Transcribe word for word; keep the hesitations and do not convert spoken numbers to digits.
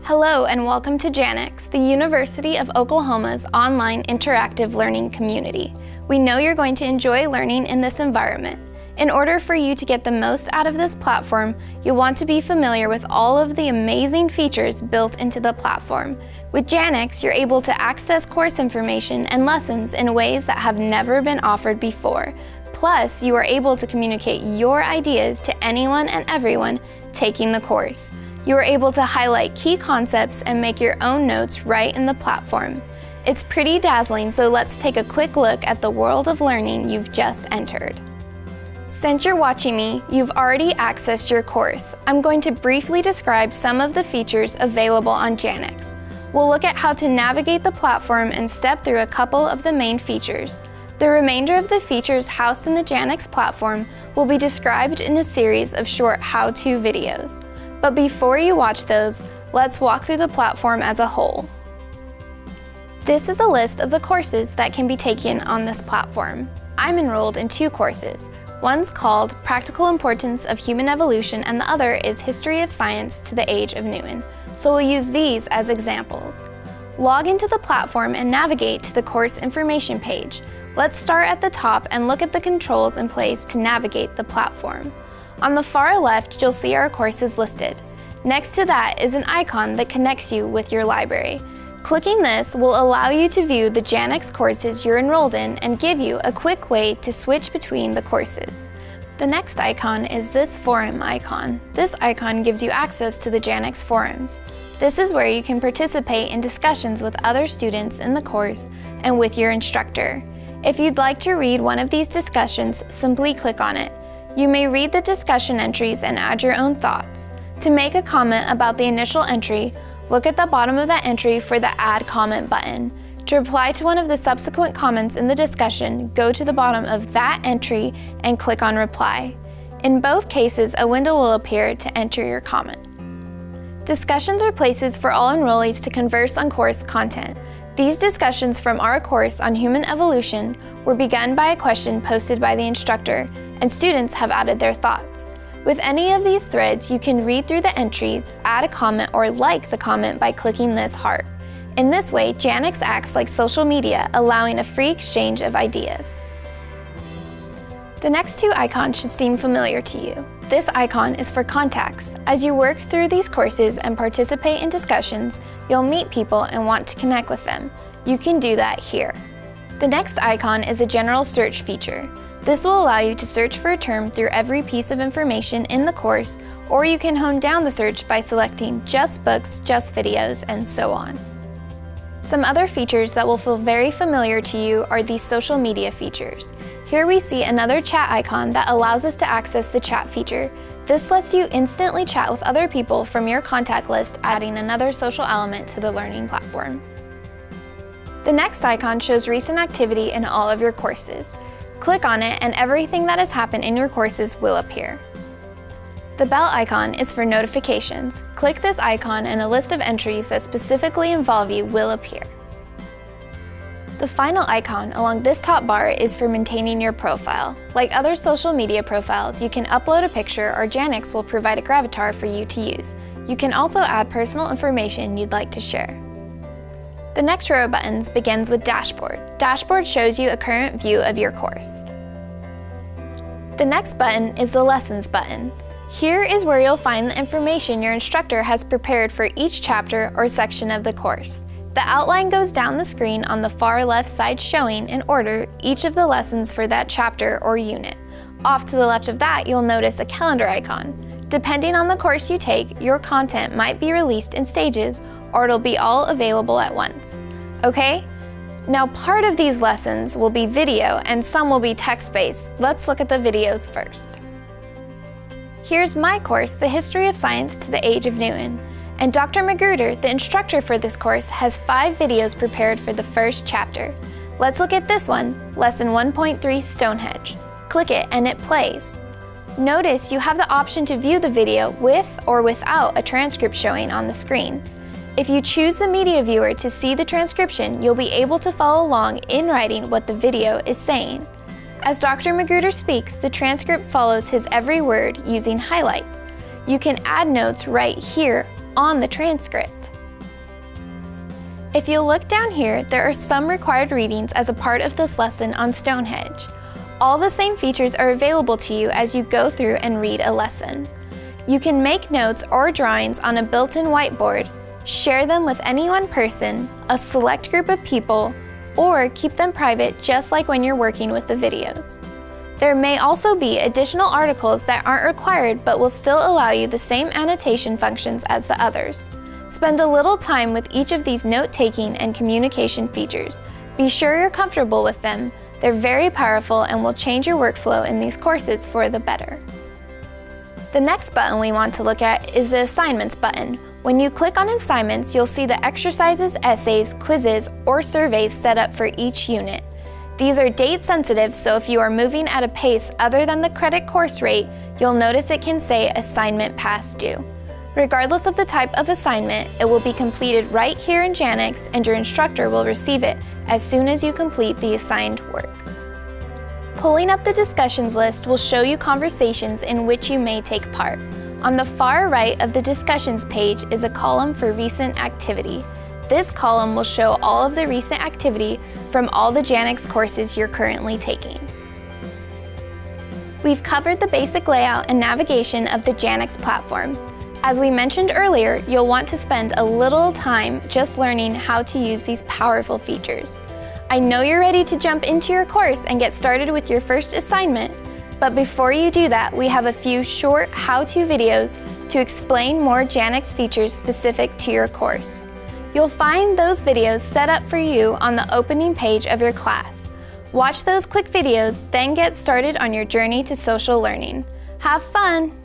Hello and welcome to Janux, the University of Oklahoma's online interactive learning community. We know you're going to enjoy learning in this environment. In order for you to get the most out of this platform, you'll want to be familiar with all of the amazing features built into the platform. With Janux, you're able to access course information and lessons in ways that have never been offered before. Plus, you are able to communicate your ideas to anyone and everyone taking the course. You are able to highlight key concepts and make your own notes right in the platform. It's pretty dazzling, so let's take a quick look at the world of learning you've just entered. Since you're watching me, you've already accessed your course. I'm going to briefly describe some of the features available on Janux. We'll look at how to navigate the platform and step through a couple of the main features. The remainder of the features housed in the Janux platform will be described in a series of short how-to videos. But before you watch those, let's walk through the platform as a whole. This is a list of the courses that can be taken on this platform. I'm enrolled in two courses. One's called Practical Importance of Human Evolution and the other is History of Science to the Age of Newton. So we'll use these as examples. Log into the platform and navigate to the course information page. Let's start at the top and look at the controls in place to navigate the platform. On the far left, you'll see our courses listed. Next to that is an icon that connects you with your library. Clicking this will allow you to view the Janux courses you're enrolled in and give you a quick way to switch between the courses. The next icon is this forum icon. This icon gives you access to the Janux forums. This is where you can participate in discussions with other students in the course and with your instructor. If you'd like to read one of these discussions, simply click on it. You may read the discussion entries and add your own thoughts. To make a comment about the initial entry, look at the bottom of that entry for the Add Comment button. To reply to one of the subsequent comments in the discussion, go to the bottom of that entry and click on Reply. In both cases, a window will appear to enter your comment. Discussions are places for all enrollees to converse on course content. These discussions from our course on human evolution were begun by a question posted by the instructor, and students have added their thoughts. With any of these threads, you can read through the entries, add a comment, or like the comment by clicking this heart. In this way, Janux acts like social media, allowing a free exchange of ideas. The next two icons should seem familiar to you. This icon is for contacts. As you work through these courses and participate in discussions, you'll meet people and want to connect with them. You can do that here. The next icon is a general search feature. This will allow you to search for a term through every piece of information in the course, or you can hone down the search by selecting just books, just videos, and so on. Some other features that will feel very familiar to you are these social media features. Here we see another chat icon that allows us to access the chat feature. This lets you instantly chat with other people from your contact list, adding another social element to the learning platform. The next icon shows recent activity in all of your courses. Click on it and everything that has happened in your courses will appear. The bell icon is for notifications. Click this icon and a list of entries that specifically involve you will appear. The final icon along this top bar is for maintaining your profile. Like other social media profiles, you can upload a picture or Janux will provide a gravatar for you to use. You can also add personal information you'd like to share. The next row of buttons begins with Dashboard. Dashboard shows you a current view of your course. The next button is the Lessons button. Here is where you'll find the information your instructor has prepared for each chapter or section of the course. The outline goes down the screen on the far left side showing, in order, each of the lessons for that chapter or unit. Off to the left of that, you'll notice a calendar icon. Depending on the course you take, your content might be released in stages, or it'll be all available at once. Okay? Now part of these lessons will be video and some will be text-based. Let's look at the videos first. Here's my course, The History of Science to the Age of Newton. And Doctor Magruder, the instructor for this course, has five videos prepared for the first chapter. Let's look at this one, Lesson one point three Stonehenge. Click it and it plays. Notice you have the option to view the video with or without a transcript showing on the screen. If you choose the media viewer to see the transcription, you'll be able to follow along in writing what the video is saying. As Doctor Magruder speaks, the transcript follows his every word using highlights. You can add notes right here on the transcript. If you look down here, there are some required readings as a part of this lesson on Stonehenge. All the same features are available to you as you go through and read a lesson. You can make notes or drawings on a built-in whiteboard, share them with any one person, a select group of people, or keep them private just like when you're working with the videos. There may also be additional articles that aren't required but will still allow you the same annotation functions as the others. Spend a little time with each of these note-taking and communication features. Be sure you're comfortable with them. They're very powerful and will change your workflow in these courses for the better. The next button we want to look at is the Assignments button. When you click on Assignments, you'll see the exercises, essays, quizzes, or surveys set up for each unit. These are date sensitive, so if you are moving at a pace other than the credit course rate, you'll notice it can say Assignment Past Due. Regardless of the type of assignment, it will be completed right here in Janux, and your instructor will receive it as soon as you complete the assigned work. Pulling up the discussions list will show you conversations in which you may take part. On the far right of the discussions page is a column for recent activity. This column will show all of the recent activity from all the Janux courses you're currently taking. We've covered the basic layout and navigation of the Janux platform. As we mentioned earlier, you'll want to spend a little time just learning how to use these powerful features. I know you're ready to jump into your course and get started with your first assignment, but before you do that, we have a few short how-to videos to explain more Janux features specific to your course. You'll find those videos set up for you on the opening page of your class. Watch those quick videos, then get started on your journey to social learning. Have fun!